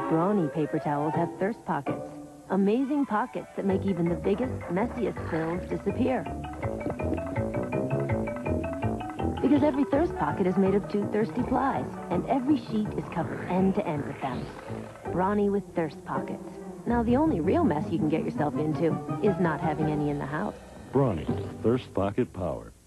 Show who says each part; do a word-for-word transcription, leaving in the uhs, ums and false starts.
Speaker 1: Brawny paper towels have thirst pockets. Amazing pockets that make even the biggest, messiest spills disappear. Because every thirst pocket is made of two thirsty plies, and every sheet is covered end to end with them. Brawny with thirst pockets. Now, the only real mess you can get yourself into is not having any in the house.
Speaker 2: Brawny, thirst pocket power.